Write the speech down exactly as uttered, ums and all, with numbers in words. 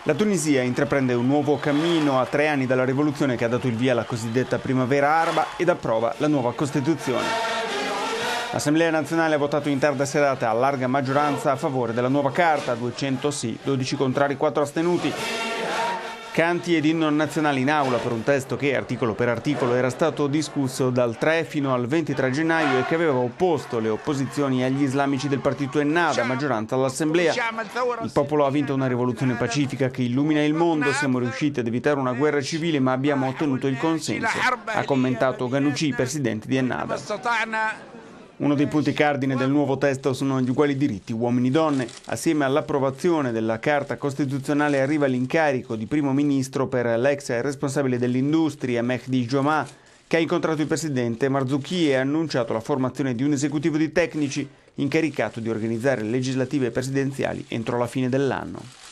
La Tunisia intraprende un nuovo cammino a tre anni dalla rivoluzione che ha dato il via alla cosiddetta primavera araba ed approva la nuova Costituzione. L'Assemblea nazionale ha votato in tarda serata a larga maggioranza a favore della nuova carta, duecento sì, dodici contrari, quattro astenuti. Canti ed inno nazionale in aula per un testo che, articolo per articolo, era stato discusso dal tre fino al ventitré gennaio e che aveva opposto le opposizioni agli islamici del partito Ennahda, maggioranza all'Assemblea. Il popolo ha vinto una rivoluzione pacifica che illumina il mondo, siamo riusciti ad evitare una guerra civile ma abbiamo ottenuto il consenso, ha commentato Ghannouchi, presidente di Ennahda. Uno dei punti cardine del nuovo testo sono gli uguali diritti uomini-donne. Assieme all'approvazione della Carta Costituzionale arriva l'incarico di primo ministro per l'ex responsabile dell'industria Mehdi Jomah, che ha incontrato il presidente Marzouki e ha annunciato la formazione di un esecutivo di tecnici incaricato di organizzare le legislative presidenziali entro la fine dell'anno.